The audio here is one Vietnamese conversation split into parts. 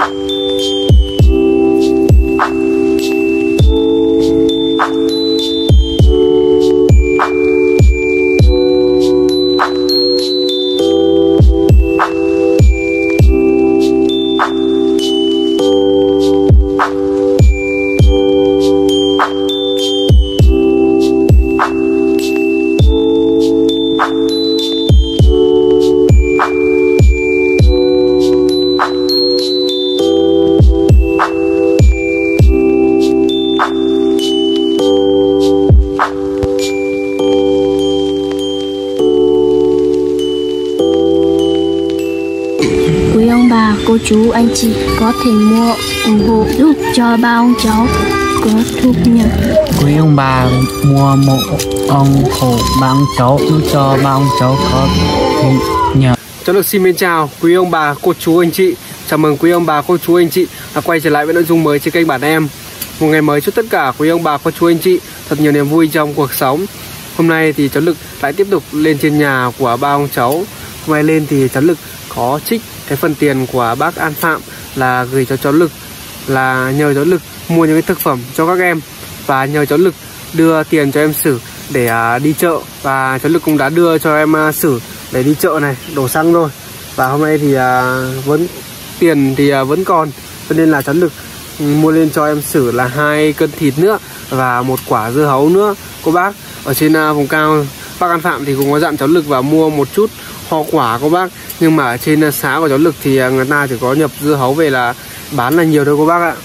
Cô chú anh chị có thể mua ủng hộ giúp cho ba ông cháu có thu nhập. Quý ông bà mua một ủng hộ ba ông cháu giúp cho ba ông cháu có thu nhập. Cháu được xin chào quý ông bà, cô chú anh chị. Chào mừng quý ông bà, cô chú anh chị đã quay trở lại với nội dung mới trên kênh Bản Em. Một ngày mới chúc tất cả quý ông bà, cô chú anh chị thật nhiều niềm vui trong cuộc sống. Hôm nay thì cháu Lực lại tiếp tục lên trên nhà của ba ông cháu. Hôm nay lên thì cháu Lực có trích cái phần tiền của bác An Phạm là gửi cho cháu Lực, là nhờ cháu Lực mua những cái thực phẩm cho các em và nhờ cháu Lực đưa tiền cho em Sử để đi chợ, và cháu Lực cũng đã đưa cho em Sử để đi chợ này, đổ xăng thôi. Và hôm nay thì vẫn tiền thì vẫn còn, cho nên là cháu Lực mua lên cho em Sử là 2 cân thịt nữa và 1 quả dưa hấu nữa. Cô bác ở trên vùng cao, bác An Phạm thì cũng có dặn cháu Lực và mua một chút hoa quả cô bác, nhưng mà ở trên xã của cháu Lực thì người ta chỉ có nhập dưa hấu về là bán là nhiều thôi cô bác ạ.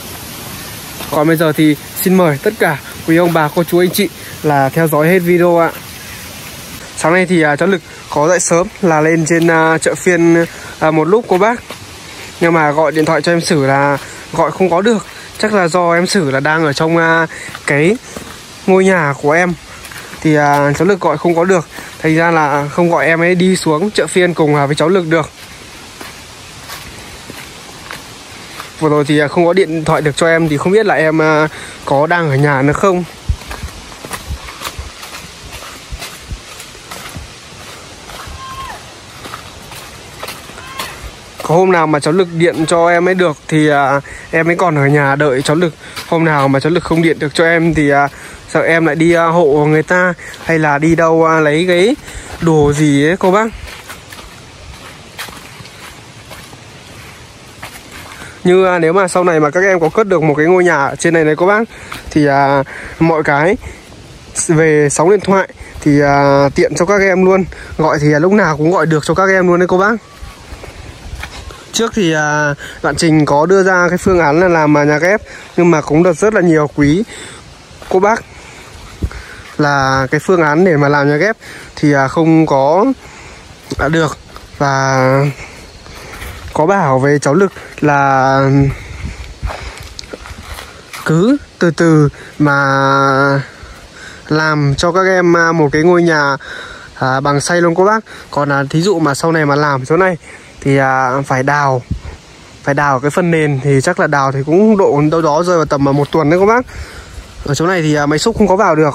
Còn bây giờ thì xin mời tất cả quý ông bà, cô chú anh chị là theo dõi hết video ạ. Sáng nay thì cháu Lực có dậy sớm là lên trên chợ phiên một lúc cô bác, nhưng mà gọi điện thoại cho em Sử là gọi không có được. Chắc là do em Sử là đang ở trong cái ngôi nhà của em thì cháu Lực gọi không có được, thành ra là không gọi em ấy đi xuống chợ phiên cùng với cháu Lực được. Vừa rồi thì không có điện thoại được cho em thì không biết là em có đang ở nhà nữa không. Có hôm nào mà cháu Lực điện cho em ấy được thì em ấy còn ở nhà đợi cháu Lực. Hôm nào mà cháu Lực không điện được cho em thì sợ em lại đi hộ người ta hay là đi đâu lấy cái đồ gì ấy cô bác. Như nếu mà sau này mà các em có cất được một cái ngôi nhà ở trên này này cô bác, thì mọi cái về sóng điện thoại thì tiện cho các em luôn. Gọi thì lúc nào cũng gọi được cho các em luôn đấy cô bác. Trước thì bạn Trình có đưa ra cái phương án là làm nhà ghép, nhưng mà cũng được rất là nhiều quý cô bác là cái phương án để mà làm nhà ghép thì không có được, và có bảo với cháu Lực là cứ từ từ mà làm cho các em một cái ngôi nhà bằng xây luôn cô bác. Còn thí dụ mà sau này mà làm chỗ này thì phải đào cái phần nền, thì chắc là đào thì cũng độ đâu đó rơi vào tầm 1 tuần đấy các bác. Ở chỗ này thì máy xúc không có vào được.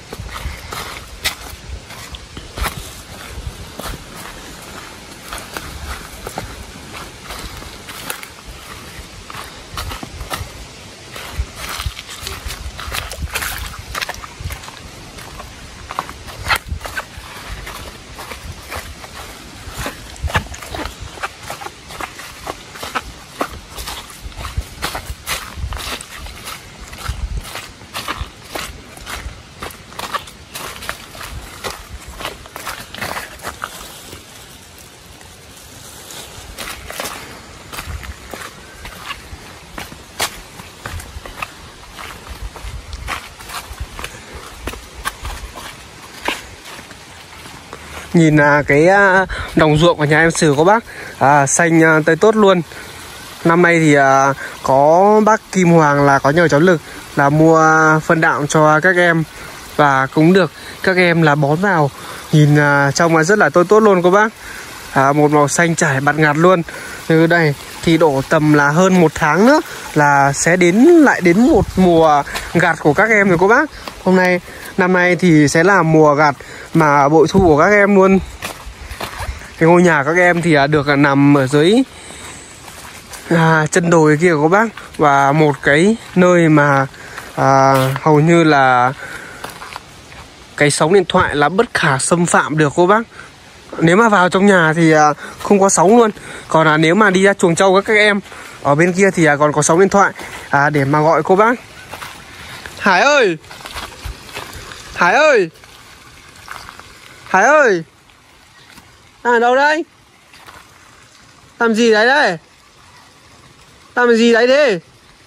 Nhìn cái đồng ruộng của nhà em Sử có bác, xanh tươi tốt luôn. Năm nay thì có bác Kim Hoàng là có nhờ cháu Lực là mua phân đạm cho các em, và cũng được các em là bón vào. Nhìn trông rất là tốt luôn cô bác. Một màu xanh trải bạt ngạt luôn. Từ đây thì đổ tầm là hơn 1 tháng nữa là sẽ lại đến một mùa gặt của các em rồi cô bác. Năm nay thì sẽ là mùa gặt mà bội thu của các em luôn. Cái ngôi nhà các em thì được nằm ở dưới chân đồi kia của bác, và một cái nơi mà hầu như là cái sóng điện thoại là bất khả xâm phạm được cô bác. Nếu mà vào trong nhà thì không có sóng luôn. Còn nếu mà đi ra chuồng trâu các em ở bên kia thì còn có sóng điện thoại để mà gọi cô bác. Hải ơi! Hải ơi! Hải ơi! Đang ở đâu đây? Làm gì đấy đây? Làm gì đấy thế?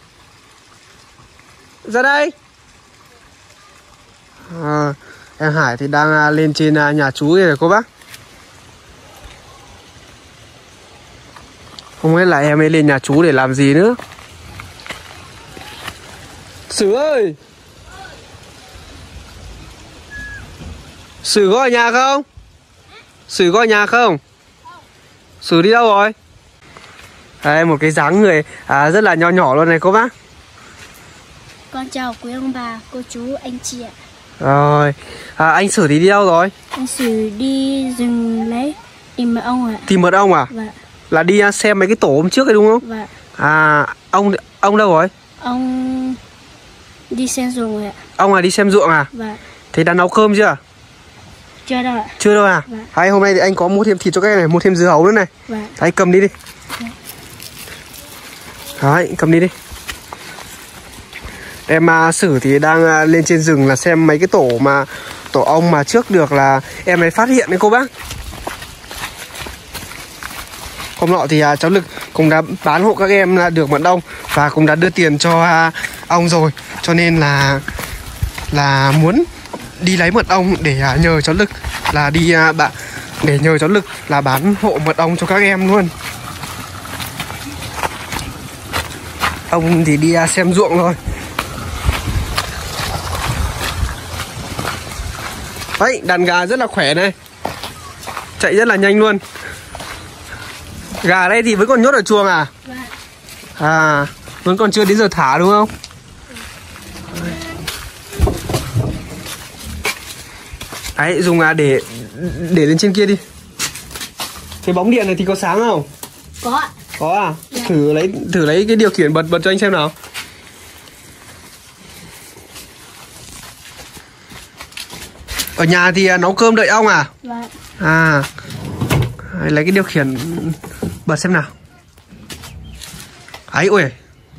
Ra đây! Em Hải thì đang lên trên nhà chú này cô bác. Không biết là em ấy lên nhà chú để làm gì nữa. Sử ơi! Sử có ở nhà không? Sử có ở nhà không? Sử đi đâu rồi? Đây, một cái dáng người rất là nho nhỏ luôn này cô bác. Con chào quý ông bà, cô chú, anh chị ạ. Rồi, anh Sử thì đi đâu rồi? Anh Sử đi rừng lấy tìm mật ong ạ. Tìm mật ong à? Vâng. Là đi xem mấy cái tổ hôm trước ấy đúng không? Vâng. Ông đâu rồi? Ông đi xem ruộng rồi ạ. Ông đi xem ruộng à? Vâng. Thế đã nấu cơm chưa? Chưa đâu ạ. Chưa đâu à? Vâng. Hay hôm nay thì anh có mua thêm thịt cho các em này, mua thêm dưa hấu nữa này. Vâng. Đấy, cầm đi đi. Đấy, cầm đi đi. Em Sử thì đang lên trên rừng là xem mấy cái tổ ong mà trước được là em ấy phát hiện đấy cô bác. Hôm nọ thì cháu Lực cũng đã bán hộ các em được mật ong và cũng đã đưa tiền cho ong rồi, cho nên là muốn đi lấy mật ong để nhờ cháu Lực là để nhờ cháu Lực là bán hộ mật ong cho các em luôn. Ông thì đi xem ruộng rồi. Đấy, đàn gà rất là khỏe này, chạy rất là nhanh luôn. Gà đây thì vẫn còn nhốt ở chuồng à? Vâng. Vẫn còn chưa đến giờ thả đúng không? Đấy, dùng để lên trên kia đi. Cái bóng điện này thì có sáng không? Có ạ. Có à? Dạ. Thử lấy cái điều khiển bật cho anh xem nào. Ở nhà thì nấu cơm đợi ong à? Vâng. Lấy cái điều khiển bật xem nào. Ấy, ui.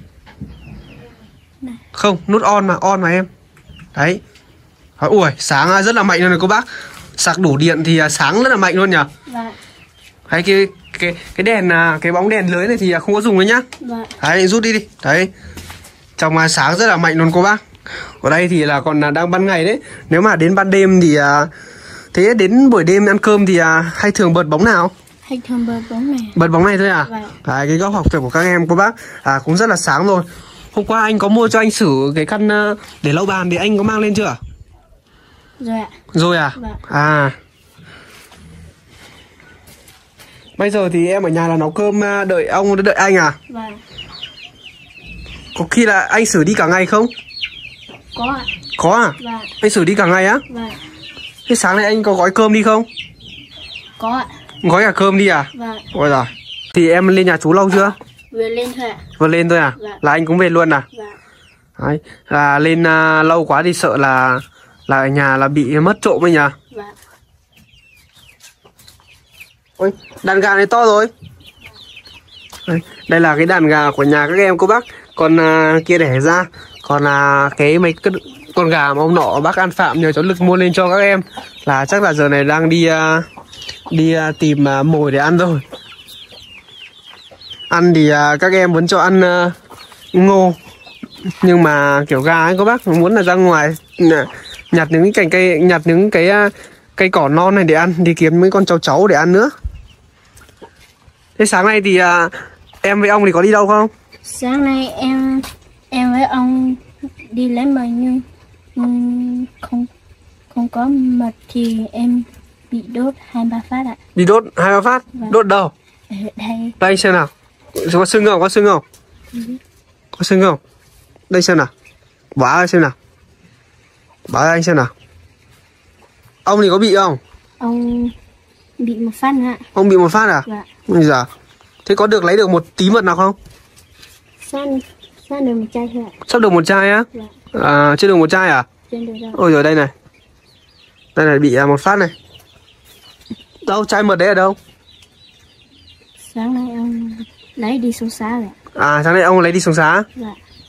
Này. Không, nút on mà em. Đấy. Ui, sáng rất là mạnh luôn này cô bác. Sạc đủ điện thì sáng rất là mạnh luôn nhỉ. Vâng. Đấy, cái đèn, cái bóng đèn lưới này thì không có dùng nữa nhá. Vâng. Đấy, rút đi. Đấy. Trong sáng rất là mạnh luôn cô bác. Ở đây thì là còn đang ban ngày đấy. Nếu mà đến ban đêm thì thế đến buổi đêm ăn cơm thì hay thường bật bóng nào? Hay thường bật bóng này. Bật bóng này thôi à? Vâng. Đấy, cái góc học tập của các em cô bác cũng rất là sáng rồi. Hôm qua anh có mua cho anh Sử cái căn để lau bàn thì anh có mang lên chưa? Rồi ạ. Rồi à? Vâng. Bây giờ thì em ở nhà là nấu cơm đợi anh à? Vâng. Có khi là anh Sử đi cả ngày không? Có ạ. Có à? Vâng. Anh Sử đi cả ngày á? Vâng. Thế sáng nay anh có gói cơm đi không? Có ạ. Gói cả cơm đi à? Vâng. Ôi giời. Thì em lên nhà chú lâu chưa? Vừa lên thôi ạ. Vừa lên thôi à? Vâng. Là anh cũng về luôn à? Vâng. Đấy. Là lên lâu quá thì sợ là ở nhà là bị mất trộm ấy nhỉ? Vâng. Ôi, đàn gà này to rồi. Đây là cái đàn gà của nhà các em cô bác. Con kia đẻ ra. Còn mấy con gà mà hôm nọ bác An Phạm nhờ cháu Lực mua lên cho các em là chắc là giờ này đang đi tìm mồi để ăn rồi. Ăn thì các em vẫn cho ăn ngô. Nhưng mà kiểu gà ấy cô bác muốn là ra ngoài nhặt những cái cành cây, nhặt những cái cây cỏ non này để ăn, đi kiếm mấy con cháu để ăn nữa. Thế sáng nay thì em với ông thì có đi đâu không? Sáng nay em với ông đi lấy mật nhưng không có mật thì em bị đốt 2-3 phát ạ. Bị đốt 2-3 phát? Vâng. Đốt đâu? Ở đây. Đây xem nào. Có sưng không? Có sưng không? Có sưng không? Đây xem nào. Bá ơi xem nào. Bá ơi anh xem nào. Ông thì có bị không? Ông bị một phát nữa ạ. Ông bị một phát à? Vâng. Bây giờ Thế có được lấy được một tí mật nào không? San được một chai thôi ạ. Sắp được một chai á? Dạ. À, chưa được một chai à? Chưa được đâu. Ôi rồi đây này. Đây này bị một phát này. Đâu, chai mật đấy ở đâu? Sáng nay ông lấy đi xuống xá rồi ạ. À, sáng nay ông lấy đi xuống xá? Dạ.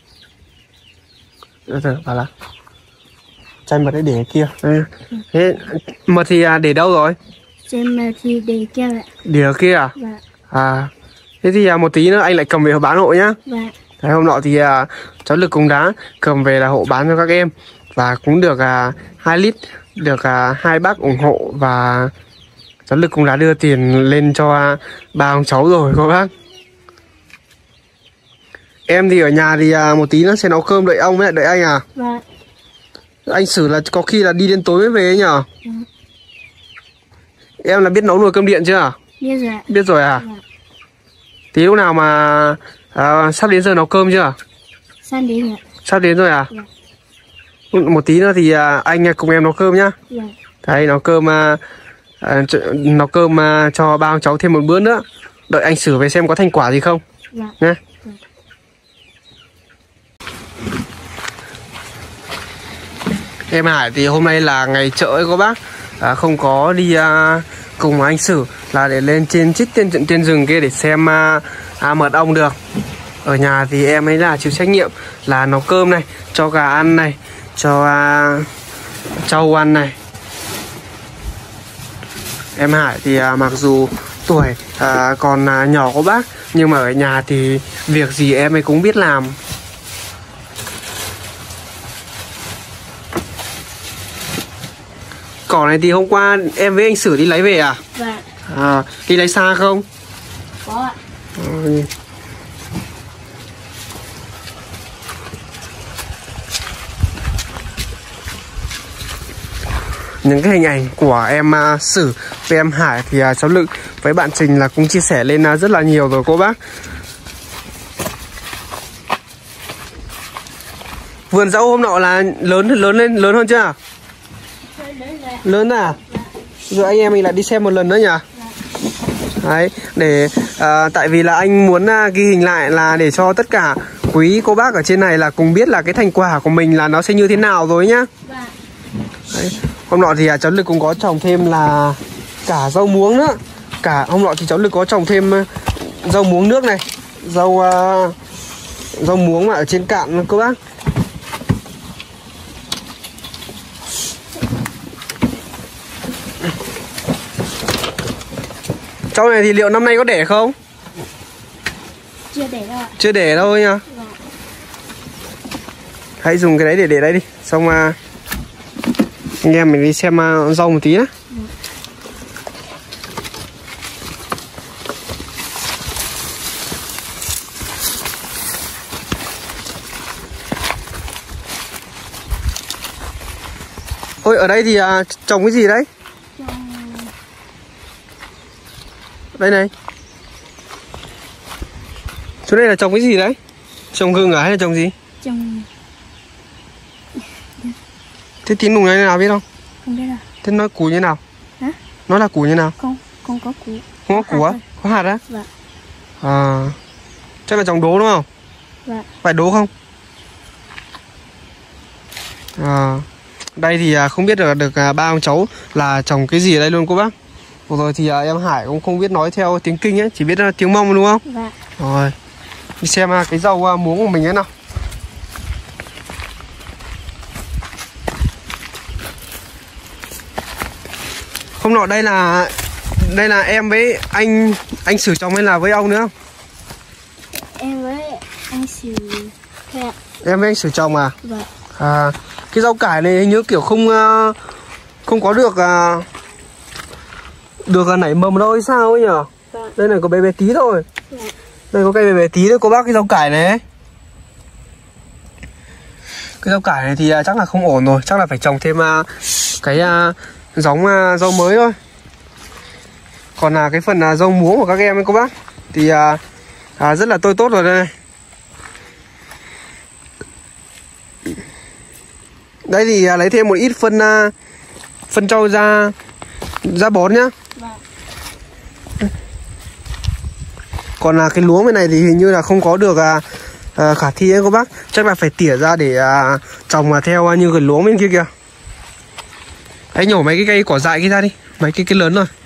Rồi, bảo là chai mật đấy để ở kia. Thế mật thì để đâu rồi? Trên mà thì để kia ạ. Để ở kia à? Dạ. À, thế thì một tí nữa anh lại cầm về bán hộ nhá. Dạ. Đấy, hôm nọ thì cháu Lực cũng đã cầm về là hộ bán cho các em. Và cũng được 2 lít, được 2 bác ủng hộ. Và cháu Lực cũng đã đưa tiền lên cho ba ông cháu rồi các bác. Em thì ở nhà thì một tí nữa sẽ nấu cơm đợi ông với lại đợi anh à? Dạ. Anh xử là có khi là đi đến tối mới về ấy nhở? Dạ. Em là biết nấu nồi cơm điện chưa? Biết rồi ạ. Biết rồi à? Dạ. Thì lúc nào mà sắp đến giờ nấu cơm chưa? San đến ạ. Sắp đến rồi à? Dạ. Một tí nữa thì anh cùng em nấu cơm nhá. Dạ. Đấy, nấu cơm cho ba ông cháu thêm một bữa nữa. Đợi anh xử về xem có thành quả gì không Dạ. nhé. Dạ. Em Hải thì hôm nay là ngày chợ ấy các bác, không có đi cùng anh Sử là để lên trên rừng kia để xem mật ong được. Ở nhà thì em ấy là chịu trách nhiệm là nấu cơm này, cho gà ăn này, cho trâu ăn này. Em Hải thì mặc dù tuổi còn nhỏ của bác, nhưng mà ở nhà thì việc gì em ấy cũng biết làm. Cỏ này thì hôm qua em với anh Sử đi lấy về à? Dạ. Đi lấy xa không? Có ạ. Những cái hình ảnh của em Sử với em Hải thì cháu Lực với bạn Trình là cũng chia sẻ lên rất là nhiều rồi cô bác. Vườn dẫu hôm nọ là lớn hơn chưa? Lớn à? Rồi anh em mình lại đi xem một lần nữa nhỉ? Đấy, để tại vì là anh muốn ghi hình lại là để cho tất cả quý cô bác ở trên này là cùng biết là cái thành quả của mình là nó sẽ như thế nào rồi nhá. Đấy, hôm nọ thì cháu Lực cũng có trồng thêm là cả rau muống nữa. Hôm nọ thì cháu Lực có trồng thêm rau muống nước này, rau muống mà ở trên cạn cô bác. Cháu này thì liệu năm nay có đẻ không? Chưa để đâu ạ. Chưa đẻ đâu nha. Dạ. Hãy dùng cái đấy để đây đi. Xong anh em mình đi xem rau một tí nhé. Ôi, ở đây thì trồng cái gì đấy? Đây này. Chỗ đây là trồng cái gì đấy? Trồng gừng à hay là trồng gì? Trồng. Thế tiếng nùng này nào biết không? Không biết đâu. Thế nó củ như nào? Hả? Nó là củ như nào? Không có củ. Không có củ á? Có hạt á? Dạ. Chắc là trồng đố đúng không? Dạ. Phải đố không? Đây thì không biết được ba ông cháu là trồng cái gì ở đây luôn cô bác. Vừa rồi thì em Hải cũng không biết nói theo tiếng Kinh ấy, chỉ biết tiếng Mông đúng không? Dạ. Rồi, đi xem cái rau muống của mình ấy nào. Hôm nọ đây là em với anh Sử trồng hay là với ông nữa không? Em với anh Sử. Em với anh Sử trồng à? Dạ. Cái rau cải này hình như kiểu không có được nảy mầm đâu hay sao ấy nhở? Dạ. Đây này có bé bé tí thôi. Dạ. Đây có cây bé bé tí thôi cô bác, cái rau cải này ấy. Cái rau cải này thì chắc là không ổn rồi, chắc là phải trồng thêm cái giống rau mới thôi. Còn cái phần rau muống của các em ấy cô bác thì rất là tốt rồi đây này. Đây thì lấy thêm một ít phân trâu ra bón nhá. Còn là cái luống bên này thì hình như là không có được khả thi ấy cô bác. Chắc là phải tỉa ra để trồng theo như cái luống bên kia kìa. Anh nhổ mấy cái cây cỏ dại kia ra đi, mấy cái lớn rồi.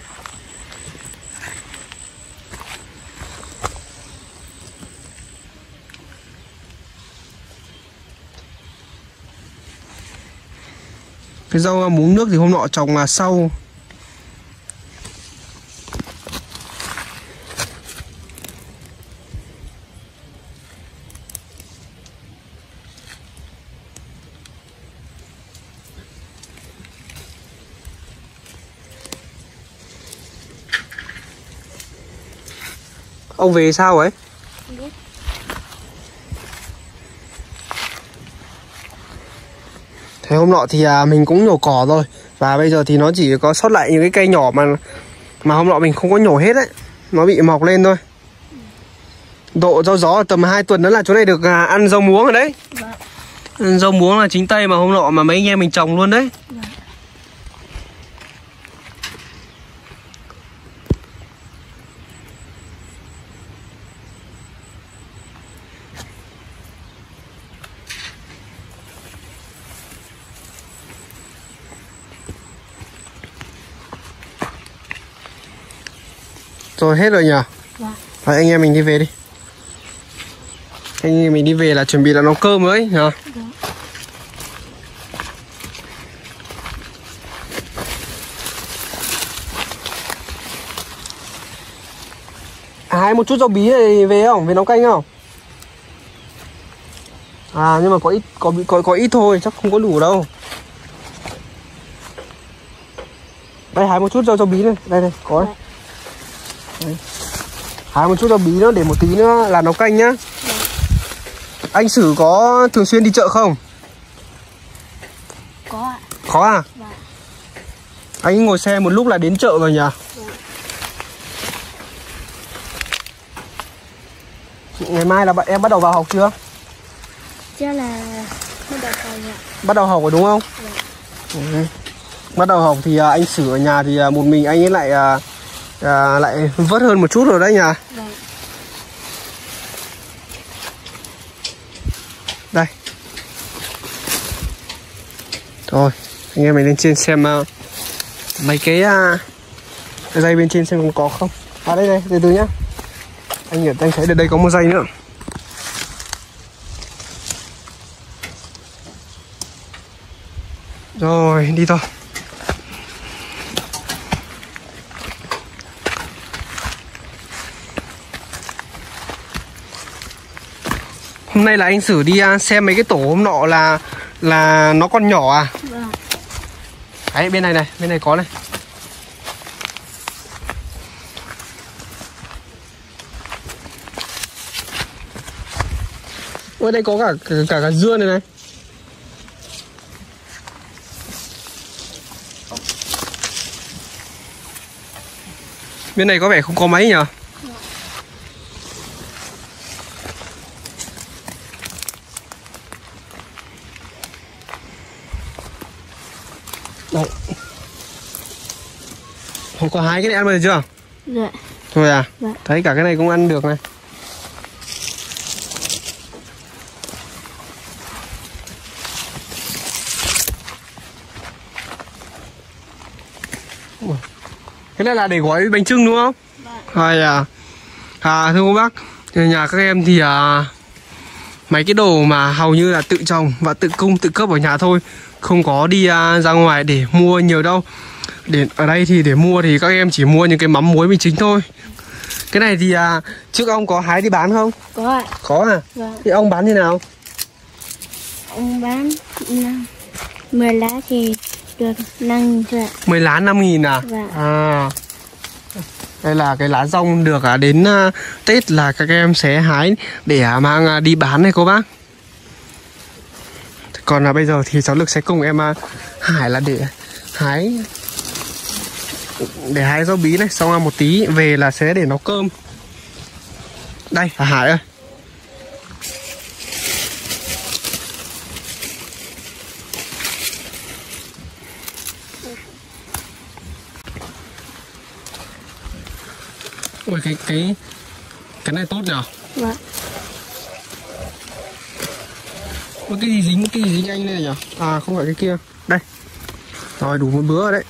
Cái rau muống nước thì hôm nọ trồng sau. Ông về sao ấy? Thế hôm nọ thì mình cũng nhổ cỏ rồi. Và bây giờ thì nó chỉ có sót lại những cái cây nhỏ mà hôm nọ mình không có nhổ hết ấy. Nó bị mọc lên thôi. Độ rau gió tầm 2 tuần nữa là chỗ này được ăn rau muống rồi đấy. Vâng. Rau muống là chính tay mà hôm nọ mà mấy anh em mình trồng luôn đấy. Vâng. Rồi hết rồi nhỉ? Dạ. Rồi anh em mình đi về đi. Anh em mình đi về là chuẩn bị là nấu cơm rồi nhỉ? Dạ. Hái một chút rau bí này về không? Về nấu canh không? Nhưng mà có ít thôi, chắc không có đủ đâu. Đây hái một chút rau bí này, đây có đấy. Đấy. Hái một chút rau bí nữa để một tí nữa làm nấu canh nhá. Anh Sử có thường xuyên đi chợ không? Có ạ. Có à? Vâng. Anh ngồi xe một lúc là đến chợ rồi nhỉ? Vâng. Ngày mai là em bắt đầu vào học chưa? Chắc là bắt đầu học ạ. Bắt đầu học rồi đúng không? Vâng. Bắt đầu học thì anh Sử ở nhà thì một mình anh ấy lại vất hơn một chút rồi đấy nhỉ? Vâng. Đây. Rồi, anh em mình lên trên xem mấy cái dây bên trên xem có không. Đây này, từ từ nhá. Anh thấy ở đây có một dây nữa. Rồi, đi thôi. Hôm nay là anh Sử đi xem mấy cái tổ hôm nọ là nó còn nhỏ à? Vâng. Đấy, bên này có này. Ôi đây có cả dưa này này. Bên này có vẻ không có mấy nhỉ? Đấy. Không có hái cái này ăn bao giờ chưa? Dạ. Thôi à? Dạ. Thấy cả cái này cũng ăn được này. Cái này là để gói bánh chưng đúng không? Vâng. Thưa cô bác, nhà các em thì mấy cái đồ mà hầu như là tự trồng và tự cung tự cấp ở nhà thôi, không có đi ra ngoài để mua nhiều đâu. Ở đây thì để mua thì các em chỉ mua những cái mắm muối mì chính thôi. Cái này thì trước ông có hái đi bán không? Có ạ. Có à? Vâng. Thì ông bán như nào? Ông bán 10 lá thì được 5.000 thôi ạ. 10 lá 5.000 à? Vâng. Đây là cái lá rong được đến Tết là các em sẽ hái để mang đi bán này cô bác. Còn bây giờ thì cháu Lực sẽ cùng em Hải là để hái rau bí này, xong một tí về là sẽ để nấu cơm. Đây là Hải ơi. Ôi Cái này tốt nhở? Vâng. Cái gì dính anh này nhở? À không phải cái kia. Đây. Rồi đủ một bữa rồi đấy.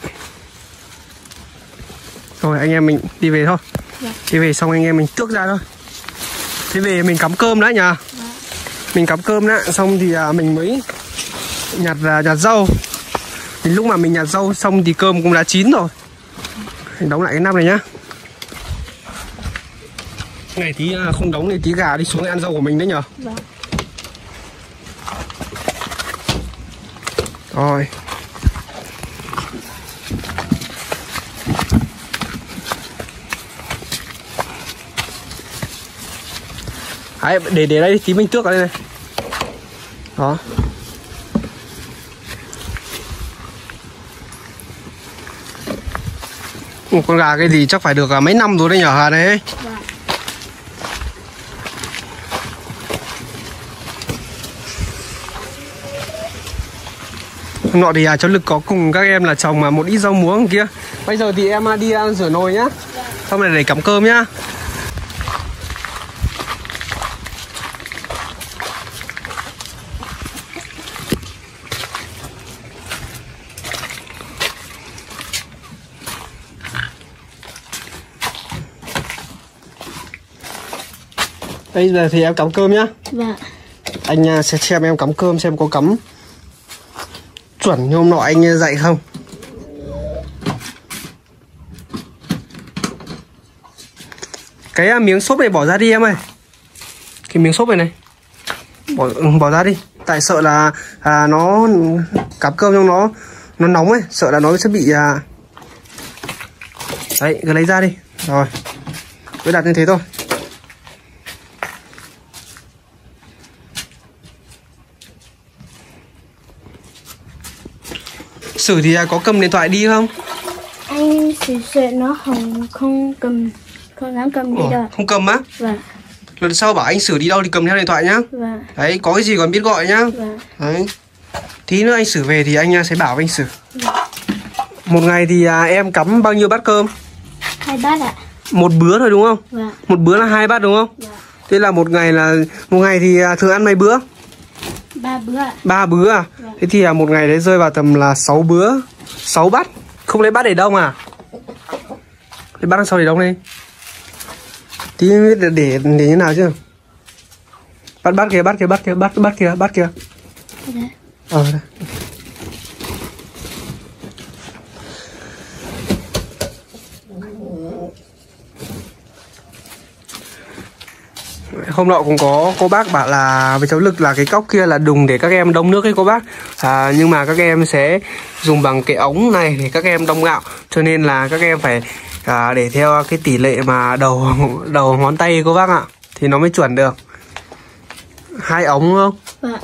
Rồi anh em mình đi về thôi. Vâng. Đi về xong anh em mình tước ra thôi. Thế về mình cắm cơm đã nhờ. Vâng. Mình cắm cơm đã xong thì mình mới nhặt rau. Thì lúc mà mình nhặt rau xong thì cơm cũng đã chín rồi. Mình đóng lại cái nắp này nhá. Ngày tí không đóng thì tí gà đi xuống ăn rau của mình đấy nhờ. Vâng. Rồi. Đấy, để đây tí mình tước ở đây này. Đó. Con gà cái gì chắc phải được mấy năm rồi đấy nhở Hà đấy. Vâng. Hôm nọ thì cháu Lực có cùng các em là trồng một ít rau muống kia. Bây giờ thì em đi rửa nồi nhá. Xong rồi để cắm cơm nhá. Bây giờ thì em cắm cơm nhá. Vâng. Anh sẽ xem em cắm cơm xem có cắm chuẩn như hôm nọ anh dạy không. Cái miếng xốp này bỏ ra đi em ơi. Cái miếng xốp này bỏ ra đi. Tại sợ là nó cắm cơm trong nó nóng ấy, sợ là nó sẽ bị đấy, cứ lấy ra đi. Rồi. Cứ đặt như thế thôi. Sử thì có cầm điện thoại đi không? Anh sợ nó không dám cầm đi đâu. Không cầm á? Vâng. Lần sau bảo anh Sử đi đâu thì cầm theo điện thoại nhá. Vâng. Đấy, có cái gì còn biết gọi nhá. Vâng. Đấy. Tí nữa anh Sử về thì anh sẽ bảo với anh Sử. Vâng. Một ngày thì em cắm bao nhiêu bát cơm? 2 bát ạ. Một bữa thôi đúng không? Vâng. Một bữa là 2 bát đúng không? Vâng. Thế là một ngày thì thường ăn mấy bữa? 3 bữa ạ. 3 bữa à? Vâng. Thế thì một ngày đấy rơi vào tầm là 6 bữa, 6 bát. Không lấy bát để đông à? Lấy bát đằng sau để đông đi. Tí để như nào chứ? Bát kia. Đấy. Đây. Hôm nọ cũng có cô bác bảo là với cháu Lực là cái cốc kia là dùng để các em đông nước ấy cô bác. Nhưng mà các em sẽ dùng bằng cái ống này để các em đông gạo. Cho nên là các em phải để theo cái tỷ lệ mà đầu ngón tay cô bác ạ. Thì nó mới chuẩn được. 2 ống đúng không? Vâng.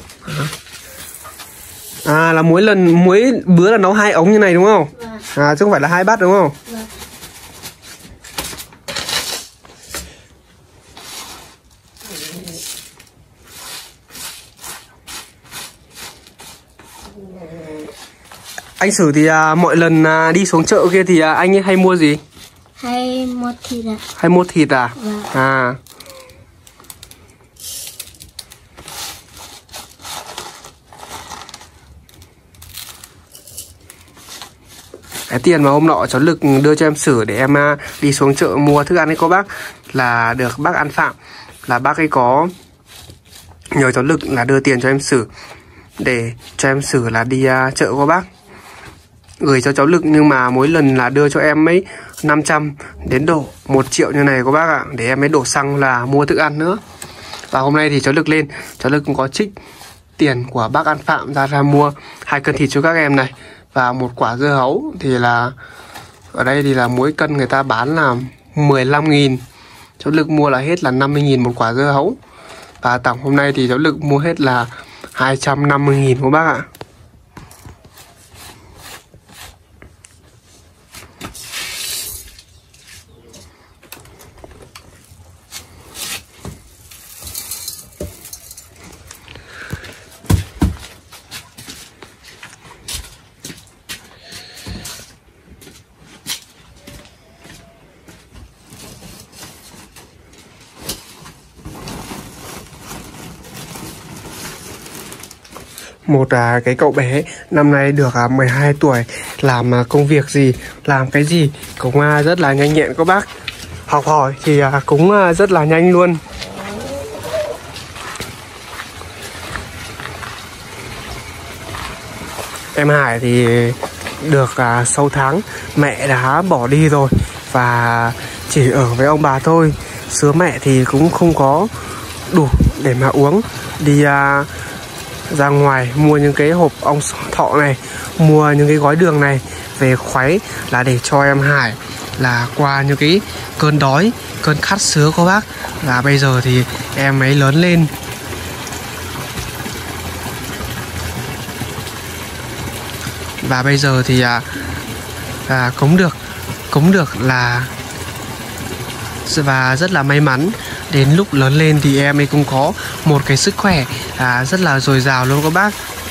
Là mỗi bữa là nấu 2 ống như này đúng không? Vâng. Chứ không phải là 2 bát đúng không? Vâng. Anh Sử thì mọi lần đi xuống chợ kia thì anh ấy hay mua gì? Hay mua thịt ạ. Hay mua thịt à? Vâng. Cái tiền mà hôm nọ cháu Lực đưa cho em Sử để em đi xuống chợ mua thức ăn ấy cô bác, là được bác An Phạm, là bác ấy có nhờ cháu Lực là đưa tiền cho em Sử để cho em Sử là đi chợ cô bác, gửi cho cháu Lực, nhưng mà mỗi lần là đưa cho em mấy 500 đến đổ 1 triệu như này cô bác ạ, để em mới đổ xăng là mua thức ăn nữa. Và hôm nay thì cháu Lực lên, cháu Lực cũng có trích tiền của bác An Phạm ra mua 2 cân thịt cho các em này, và 1 quả dưa hấu. Thì là ở đây thì là mỗi cân người ta bán là 15.000, cháu Lực mua là hết là 50.000 1 quả dưa hấu. Và tổng hôm nay thì cháu Lực mua hết là 250.000 cô bác ạ. một cái cậu bé năm nay được 12 tuổi, làm công việc gì, làm cái gì cũng rất là nhanh nhẹn các bác. Học hỏi thì cũng rất là nhanh luôn. Em Hải thì được 6 tháng mẹ đã bỏ đi rồi và chỉ ở với ông bà thôi. Sữa mẹ thì cũng không có đủ để mà uống. Đi ra ngoài mua những cái hộp ong thọ này, mua những cái gói đường này về khuấy là để cho em Hải là qua những cái cơn đói, cơn khát sữa của bác. Và bây giờ thì em ấy lớn lên. Và bây giờ thì cũng được là và rất là may mắn. Đến lúc lớn lên thì em ấy cũng có một cái sức khỏe rất là dồi dào luôn các bác.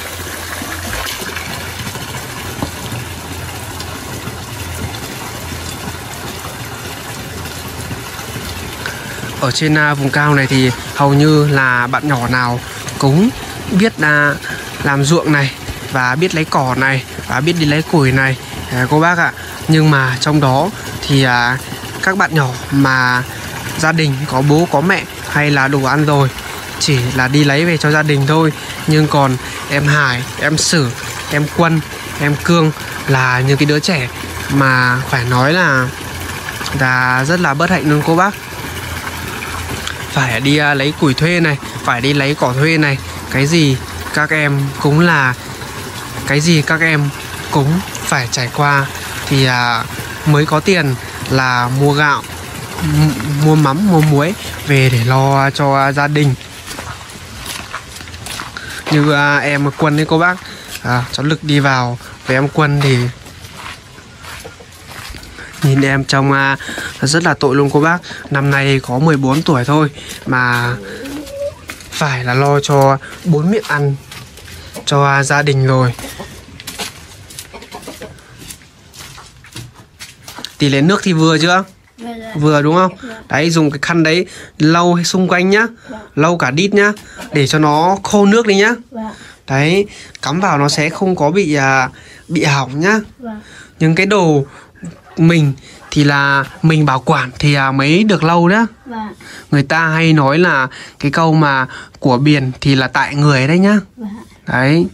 Ở trên vùng cao này thì hầu như là bạn nhỏ nào cũng biết làm ruộng này, và biết lấy cỏ này, và biết đi lấy củi này cô bác ạ. Nhưng mà trong đó thì các bạn nhỏ mà gia đình có bố có mẹ hay là đủ ăn rồi chỉ là đi lấy về cho gia đình thôi. Nhưng còn em Hải, em Sử, em Quân, em Cương là những cái đứa trẻ mà phải nói là rất là bất hạnh luôn cô bác. Phải đi lấy củi thuê này, phải đi lấy cỏ thuê này. Cái gì các em cũng phải trải qua thì mới có tiền là mua gạo, mua mắm, mua muối về để lo cho gia đình. Như em Quân ấy cô bác, cháu Lực đi vào với em Quân thì nhìn em trông rất là tội luôn cô bác. Năm nay có 14 tuổi thôi mà phải là lo cho 4 miệng ăn cho gia đình rồi. Tỷ lệ nước thì vừa chưa? Vừa đúng không? Đấy, dùng cái khăn đấy lau xung quanh nhá, lau cả đít nhá, để cho nó khô nước đi nhá. Đấy, cắm vào nó sẽ không có bị hỏng nhá. Những cái đồ mình thì là mình bảo quản thì mới được lâu đó. Người ta hay nói là cái câu mà của biển thì là tại người đấy nhá. Đấy.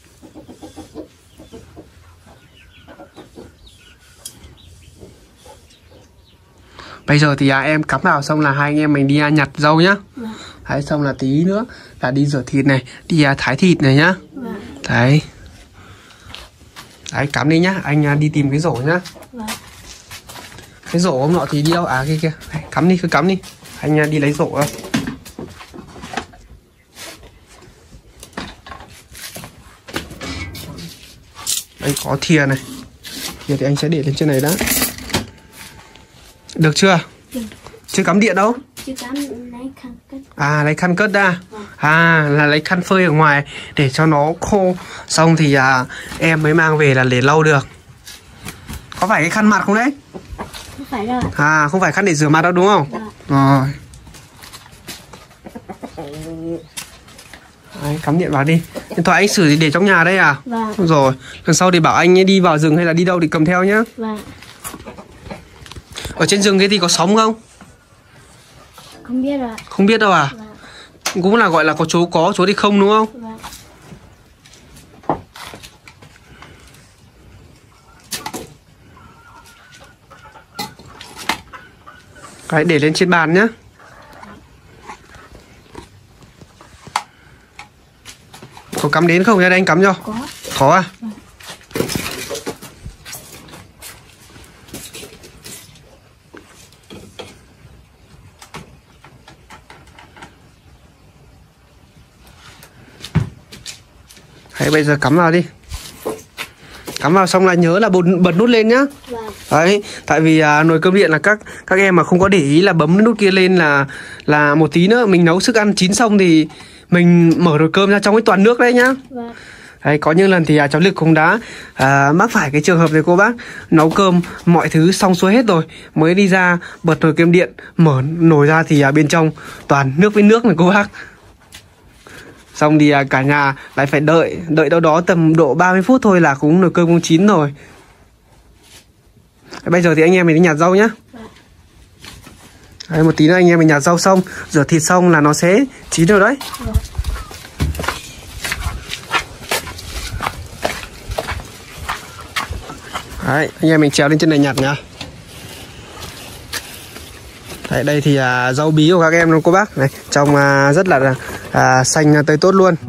Bây giờ thì em cắm vào xong là hai anh em mình đi nhặt rau nhá. Đấy, xong là tí nữa là đi rửa thịt này, đi thái thịt này nhá. Đấy. Đấy, cắm đi nhá, anh đi tìm cái rổ nhá. Cái rổ hôm nọ thì đi đâu? À kia kia. Đấy, cắm đi, cứ cắm đi. Anh đi lấy rổ đâu. Đây có thìa này. Thìa thì anh sẽ để lên trên này đã. Được chưa? Chưa cắm điện đâu? Chưa cắm, lấy khăn cất. À, lấy khăn cất ra. Là lấy khăn phơi ở ngoài để cho nó khô. Xong thì em mới mang về là để lau được. Có phải cái khăn mặt không đấy? Không phải đâu. Không phải khăn để rửa mặt đâu đúng không? Rồi. Đấy, cắm điện vào đi. Điện thoại anh Sử thì để trong nhà đây à? Vâng. Rồi, lần sau thì bảo anh ấy đi vào rừng hay là đi đâu thì cầm theo nhá. Vâng. Ở trên rừng cái thì có sóng không? Không biết ạ. Không biết đâu à? Vâng. Cũng là gọi là có chỗ thì không đúng không? Vâng. Cái để lên trên bàn nhá. Có cắm đến không? Ra đây anh cắm cho. Có à? Vâng. Đấy, bây giờ cắm vào đi. Cắm vào xong là nhớ là bật nút lên nhá. Vâng. Đấy, tại vì nồi cơm điện là các em mà không có để ý là bấm nút kia lên là một tí nữa mình nấu sức ăn chín xong thì mình mở nồi cơm ra trong cái toàn nước đấy nhá. Vâng. Đấy, có những lần thì cháu Lực cũng đã mắc phải cái trường hợp này cô bác. Nấu cơm mọi thứ xong xuôi hết rồi mới đi ra bật nồi cơm điện, mở nồi ra thì bên trong toàn nước với nước này cô bác. Xong thì cả nhà lại phải đợi đâu đó tầm độ 30 phút thôi là cũng nồi cơm cũng chín rồi. Bây giờ thì anh em mình đi nhặt rau nhá. Đấy, một tí nữa anh em mình nhặt rau xong, rửa thịt xong là nó sẽ chín rồi đấy. Đấy, anh em mình trèo lên trên này nhặt nhá. Đấy, đây thì rau bí của các em luôn cô bác này, trông rất là xanh tươi tốt luôn.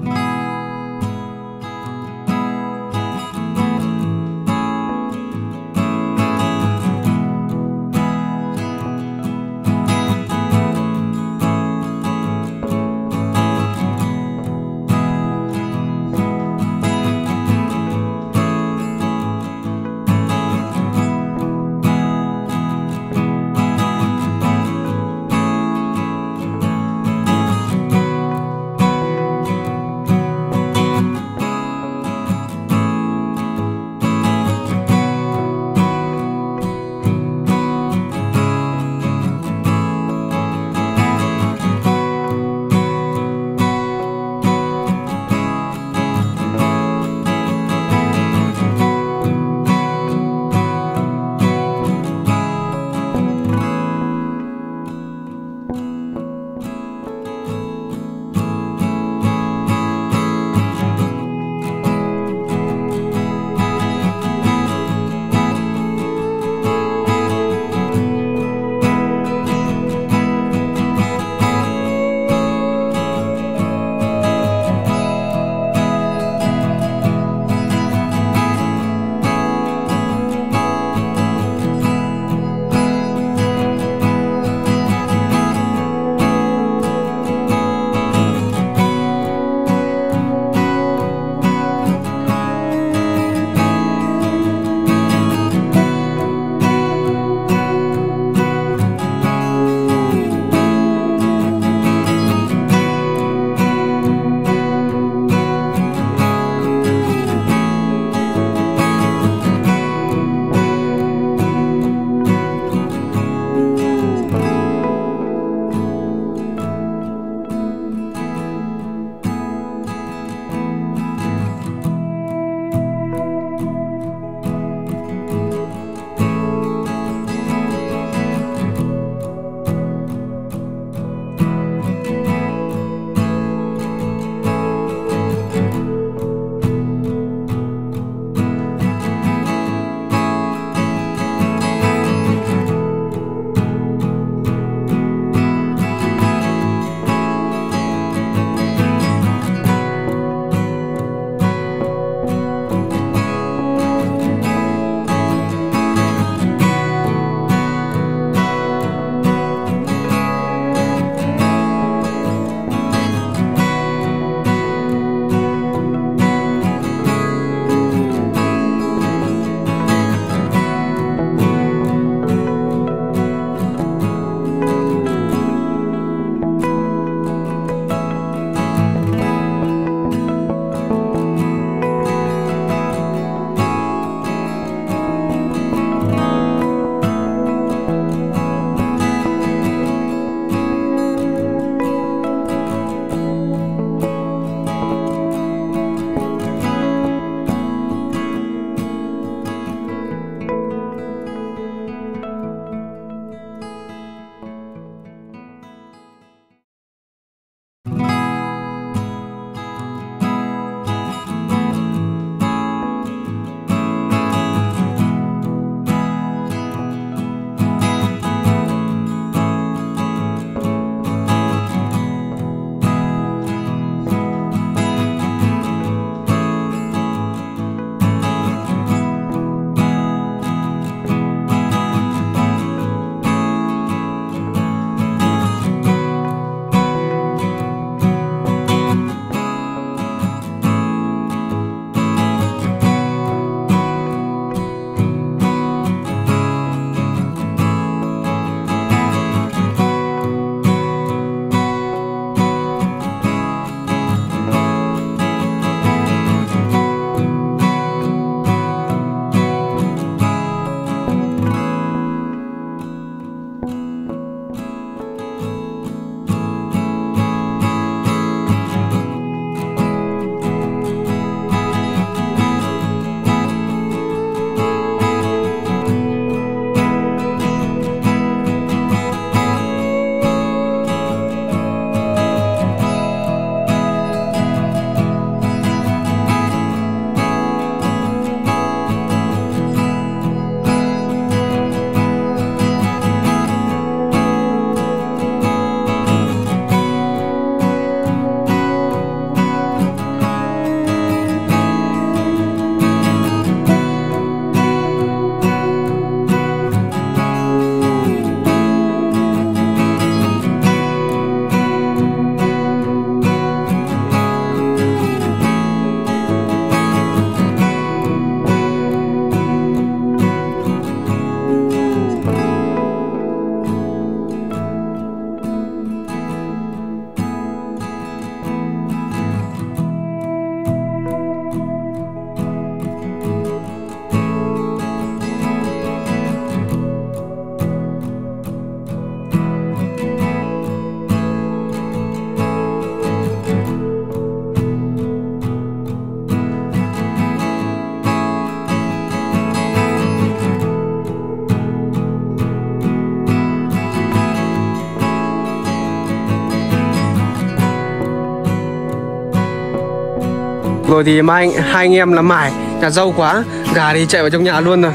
Rồi thì hai anh em làm mải nhà dâu quá, gà thì chạy vào trong nhà luôn rồi.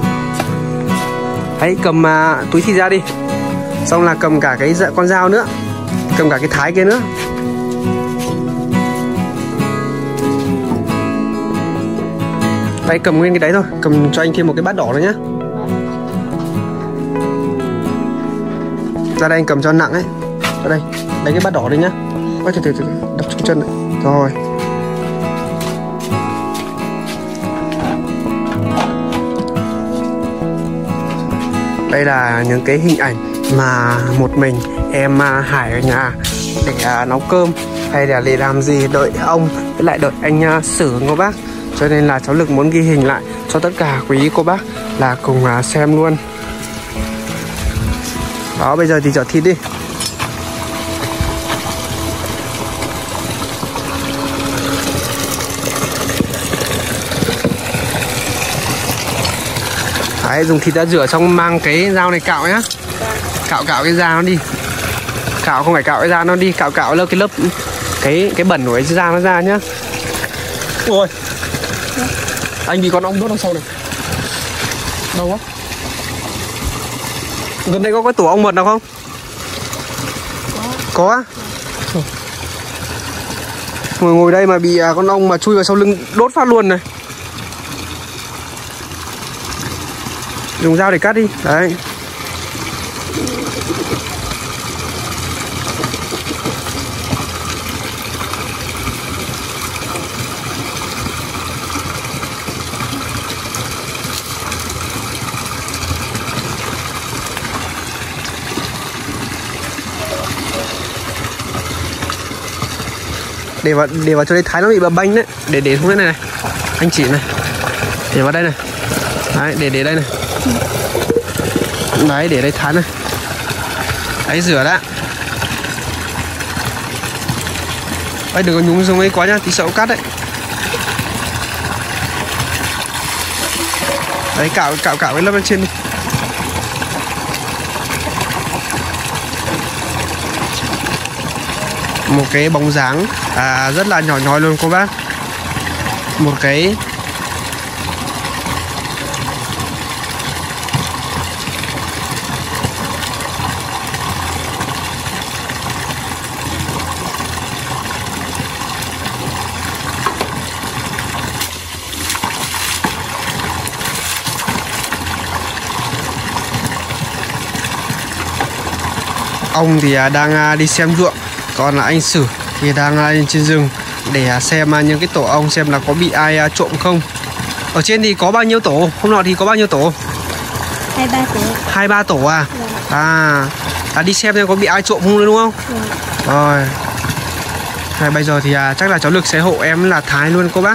Đấy, cầm túi thịt ra đi. Xong là cầm cả cái con dao nữa, cầm cả cái thái kia nữa. Đấy, cầm nguyên cái đấy thôi, cầm cho anh thêm một cái bát đỏ nữa nhá. Ra đây anh cầm cho nặng ấy. Ra đây, lấy cái bát đỏ đi nhá. Ôi từ từ đập trúng chân này. Rồi. Đây là những cái hình ảnh mà một mình em Hải ở nhà để nấu cơm hay là để làm gì đợi ông với lại đợi anh Sử cô bác. Cho nên là cháu Lực muốn ghi hình lại cho tất cả quý cô bác là cùng xem luôn. Đó, bây giờ thì chở thịt đi. Đấy, dùng thịt đã rửa xong mang cái dao này cạo nhá. Cạo cái da nó đi. Cạo không phải cạo cái da nó đi, cạo lớp cái bẩn của cái da nó ra nhá. Ôi. Anh bị con ong đốt đằng sau này. Đâu quá? Gần đây có cái tổ ong mật nào không? Có á? Ngồi đây mà bị con ong mà chui vào sau lưng đốt phát luôn này. Dùng dao để cắt đi. Đấy. Để vào cho đây thái nó bị bập bênh đấy. Để xuống đây này. Anh chỉ này. Để vào đây này. Đấy, để đây này. Đấy, để đây thái này. Đấy, rửa đã. Đấy, đừng có nhúng xuống ấy quá nhá, tí sợ cắt đấy. Đấy, cạo cái lớp bên trên đi. Một cái bóng dáng rất là nhỏ nhói luôn cô bác. Một cái ông thì đang đi xem ruộng, còn là anh Sử thì đang lên trên rừng để xem những cái tổ ong xem là có bị ai trộm không. Ở trên thì có bao nhiêu tổ? Hôm nọ thì có bao nhiêu tổ? 23 tổ. 23 tổ à? Vâng. Đi xem xem có bị ai trộm không nữa đúng không? Vâng. Rồi. Bây giờ thì chắc là cháu Lực sẽ hộ em là thái luôn cô bác.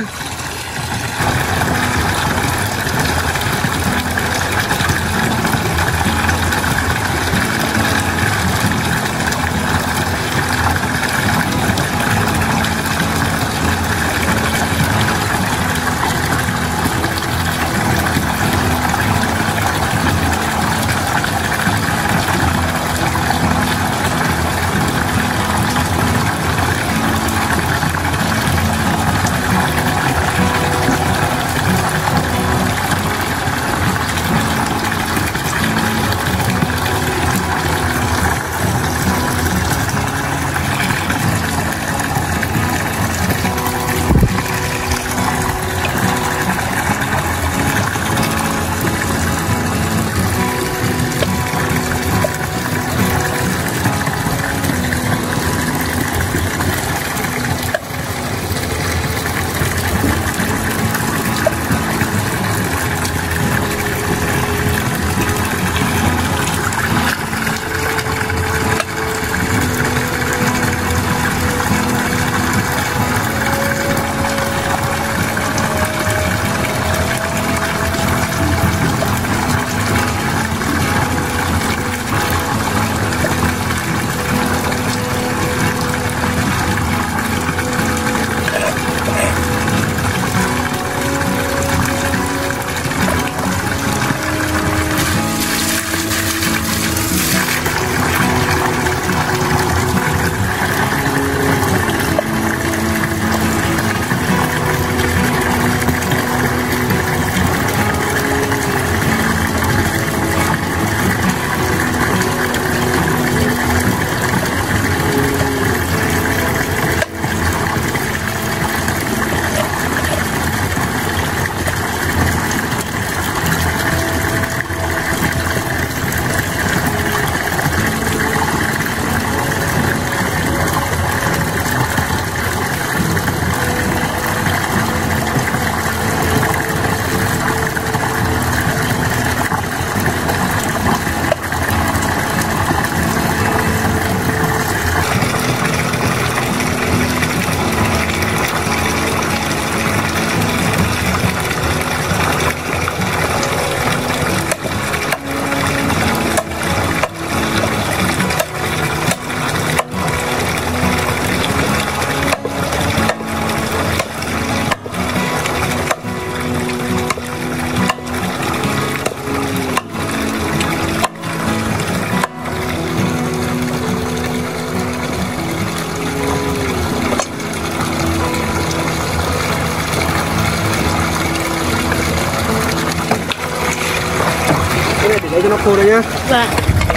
nó khô đấy nhá. Vâng.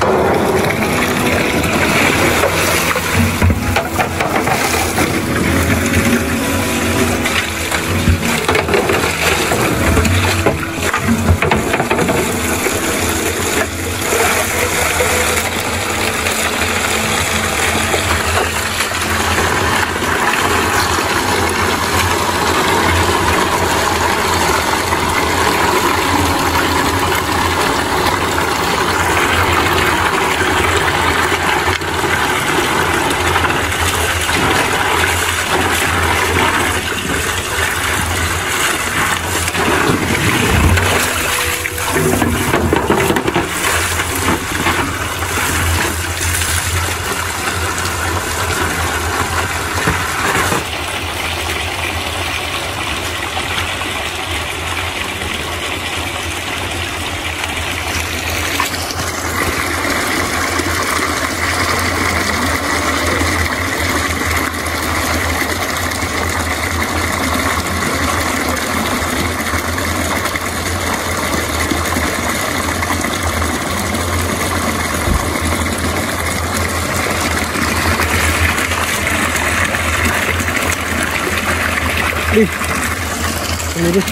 Đi. Đi đi.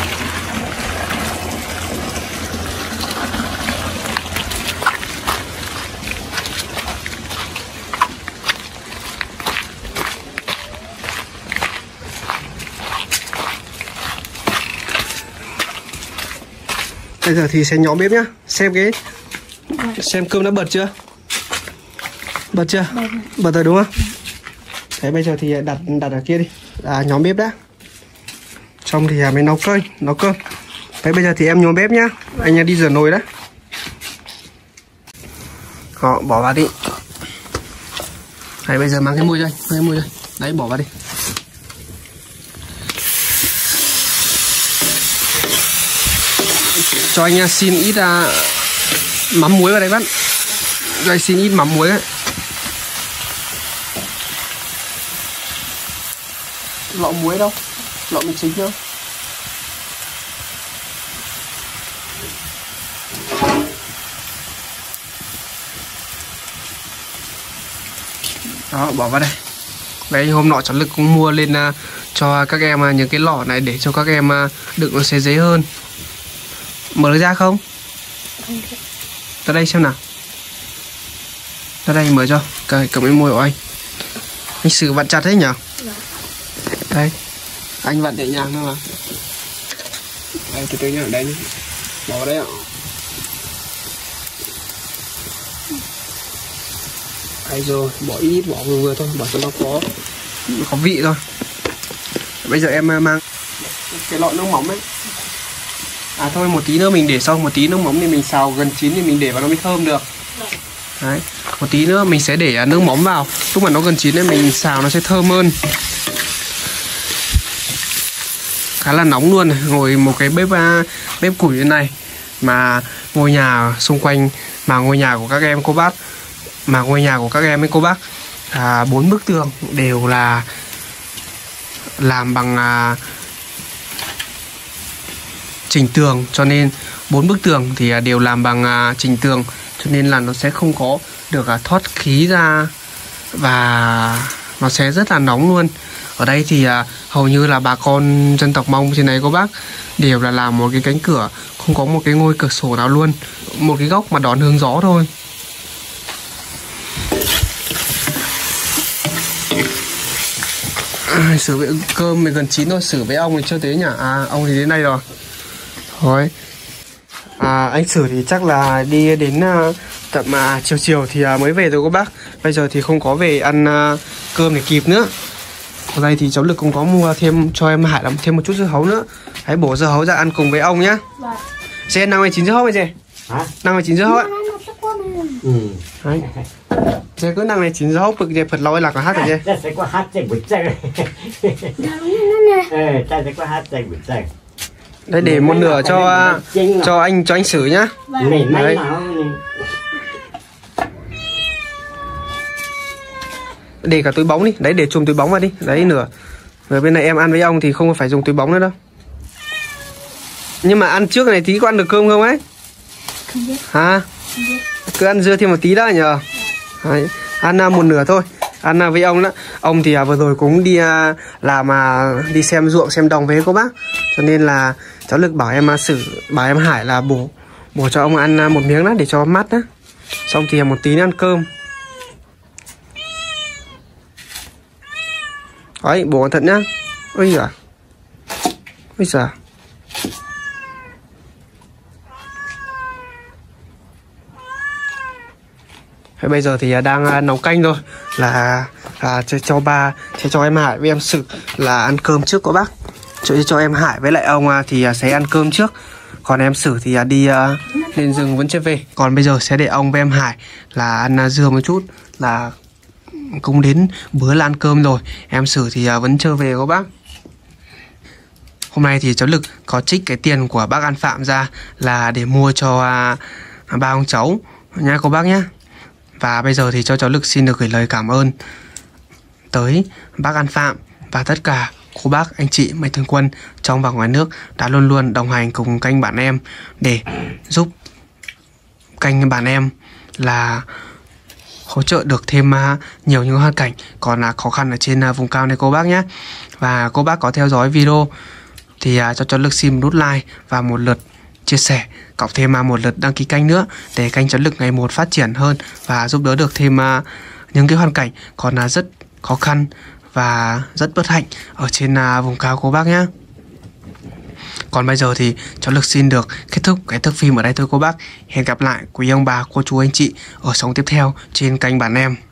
Bây giờ thì sẽ nhóm bếp nhá. Xem cái xem cơm đã bật chưa? Bật chưa? Bật rồi đúng không? Thế bây giờ thì đặt ở kia đi. Nhóm bếp đã. Xong thì mới nấu cơm. Thế bây giờ thì em nhóm bếp nhá. Anh đi rửa nồi đã. Họ bỏ vào đi. Đấy bây giờ mang cái môi cho anh, Đấy bỏ vào đi. Cho anh xin ít mắm muối vào đây bác. Cho anh xin ít mắm muối ấy. Lọ muối đâu? Lọ mình chính đâu? Đó, bỏ vào đây. Đấy, hôm nọ cháu Lực cũng mua lên cho các em những cái lọ này để cho các em đựng nó sẽ dễ hơn. Mở ra không? Tới đây xem nào. Tới đây mở cho. Cầm cái môi của anh. Anh Sử vặn chặt thế nhỉ? Đây. Anh vặn nhẹ nhàng thôi mà. Đây, từ từ nhá, đây nhá. Bỏ vào đây ạ. Đây rồi, bỏ ít, bỏ vừa thôi, bỏ cho nó có vị thôi. Bây giờ em mang cái lọ nước mắm ấy. Thôi một tí nữa mình để sau, một tí nước mắm thì mình xào gần chín thì mình để vào nó mới thơm được. Đấy, một tí nữa mình sẽ để nước mắm vào. Lúc mà nó gần chín thì mình xào nó sẽ thơm hơn. Khá là nóng luôn này, ngồi một cái bếp củi như này mà ngôi nhà xung quanh, mà ngôi nhà của các em cô bác, mà ngôi nhà của các em ấy cô bác 4 bức tường đều là làm bằng chỉnh tường, cho nên 4 bức tường thì đều làm bằng chỉnh tường, cho nên là nó sẽ không có được thoát khí ra và nó sẽ rất là nóng luôn. Ở đây thì hầu như là bà con dân tộc Mông trên này cô bác đều là làm một cái cánh cửa, không có một cái ngôi cửa sổ nào luôn, một cái góc mà đón hướng gió thôi. Xử với cơm mình gần chín rồi, xử với ong thì chưa thế nhỉ? Ong thì đến đây rồi. Thôi. Anh Sử thì chắc là đi đến tầm chiều thì mới về rồi cô bác. Bây giờ thì không có về ăn cơm để kịp nữa. Ở đây thì cháu Lực cũng có mua thêm cho em Hải làm thêm một chút dưa hấu nữa. Hãy bổ dưa hấu ra ăn cùng với ong nhá. Vâng. Xe năng này chín dưa hấu vậy chị? Hả? Năng này chín dưa hấu ạ? Ừ. Chị cứ năng này chín dưa hấu bực gì Phật lỗi là có hát rồi chị? Ta sẽ có hát trên buổi trưa. Ta sẽ có hát trên buổi trưa. Đây để một nửa cho anh Sử nhá. Mình Đấy. Để cả túi bóng đi, đấy để chùm túi bóng vào đi, đấy nửa. Rồi bên này em ăn với ong thì không phải dùng túi bóng nữa đâu. Nhưng mà ăn trước này tí có ăn được cơm không ấy? Không biết. Hả? Không biết. Cứ ăn dưa thêm một tí đã nhờ. Đấy, ăn một nửa thôi. Ăn với ông đó. Ông thì vừa rồi cũng đi làm đi xem ruộng xem đồng với cô bác. Cho nên là cháu Lực bảo em bảo em Hải là bổ cho ông ăn một miếng đó để cho mát đó. Xong thì một tí nữa ăn cơm. Đấy, bổ thật nhá. Ôi giời. Ôi giời. Thế bây giờ thì đang nấu canh rồi. Là cho em Hải với em Sử là ăn cơm trước cô bác. Cho em Hải với lại ông thì sẽ ăn cơm trước. Còn em Sử thì đi lên rừng vẫn chưa về. Còn bây giờ sẽ để ông với em Hải là ăn dưa một chút. Là cũng đến bữa là ăn cơm rồi. Em Sử thì vẫn chưa về cô bác. Hôm nay thì cháu Lực có trích cái tiền của bác An Phạm ra là để mua cho ba ông cháu nha cô bác nhé. Và bây giờ thì cho cháu Lực xin được gửi lời cảm ơn tới bác An Phạm và tất cả cô bác, anh chị, mạnh thường quân trong và ngoài nước đã luôn luôn đồng hành cùng kênh Bản Em để giúp kênh Bản Em là hỗ trợ được thêm nhiều những hoàn cảnh còn khó khăn ở trên vùng cao này cô bác nhé. Và cô bác có theo dõi video thì cho cháu Lực xin một nút like và một lượt chia sẻ, cộng thêm một lượt đăng ký kênh nữa để kênh cháu Lực ngày một phát triển hơn và giúp đỡ được thêm những cái hoàn cảnh còn rất khó khăn và rất bất hạnh ở trên vùng cao cô bác nhé. Còn bây giờ thì cháu Lực xin được kết thúc cái thước phim ở đây thôi cô bác. Hẹn gặp lại quý ông bà, cô chú, anh chị ở sóng tiếp theo trên kênh Bản Em.